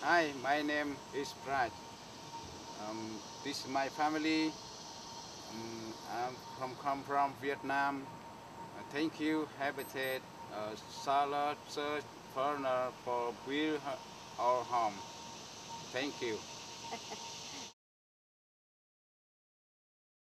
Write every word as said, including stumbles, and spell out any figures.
Hi, my name is Raj. Um, this is my family. Um, I'm from come from Vietnam. Uh, thank you, Habitat, uh, Salad Search Partner for build our home. Thank you.